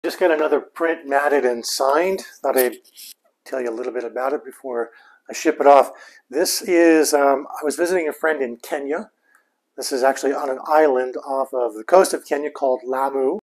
Just got another print matted and signed. Thought I'd tell you a little bit about it before I ship it off. This is, I was visiting a friend in Kenya. This is actually on an island off of the coast of Kenya called Lamu.